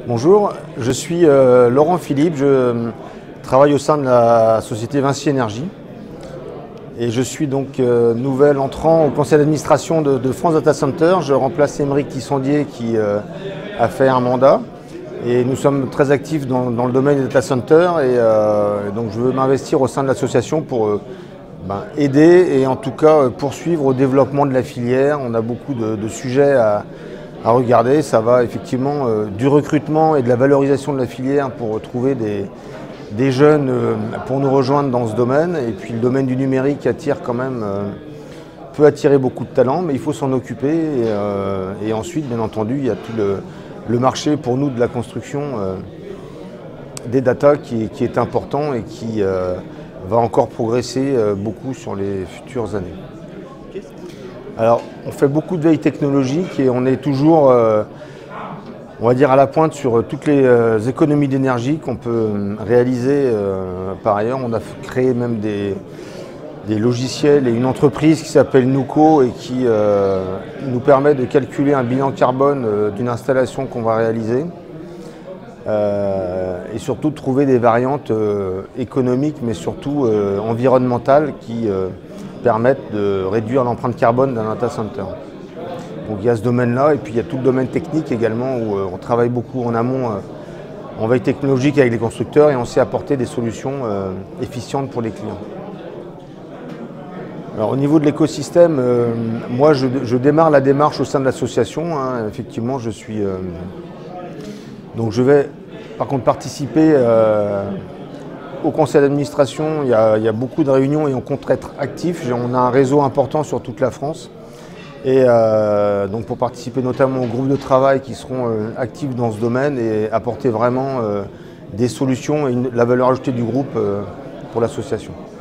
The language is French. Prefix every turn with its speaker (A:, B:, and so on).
A: Bonjour, je suis Laurent Philippe, je travaille au sein de la société Vinci Énergie et je suis donc nouvel entrant au conseil d'administration de France Data Center. Je remplace Émeric Tissandier qui a fait un mandat et nous sommes très actifs dans le domaine des data centers et donc je veux m'investir au sein de l'association pour aider et en tout cas poursuivre au développement de la filière. On a beaucoup de sujets à regarder. Ça va effectivement du recrutement et de la valorisation de la filière pour trouver des jeunes pour nous rejoindre dans ce domaine. Et puis le domaine du numérique attire quand même, peut attirer beaucoup de talents, mais il faut s'en occuper. Et ensuite, bien entendu, il y a tout le marché pour nous de la construction des data qui est important et qui va encore progresser beaucoup sur les futures années. Alors, on fait beaucoup de veille technologique et on est toujours, on va dire, à la pointe sur toutes les économies d'énergie qu'on peut réaliser par ailleurs. On a créé même des logiciels et une entreprise qui s'appelle Nuco et qui nous permet de calculer un bilan carbone d'une installation qu'on va réaliser et surtout de trouver des variantes économiques mais surtout environnementales qui permettent de réduire l'empreinte carbone d'un data center. Donc il y a ce domaine-là et puis il y a tout le domaine technique également où on travaille beaucoup en amont en veille technologique avec les constructeurs et on sait apporter des solutions efficientes pour les clients. Alors au niveau de l'écosystème, moi je démarre la démarche au sein de l'association. Effectivement, je suis donc je vais par contre participer au conseil d'administration. Il y a beaucoup de réunions et on compte être actif. On a un réseau important sur toute la France. Et donc pour participer notamment aux groupes de travail qui seront actifs dans ce domaine et apporter vraiment des solutions et la valeur ajoutée du groupe pour l'association.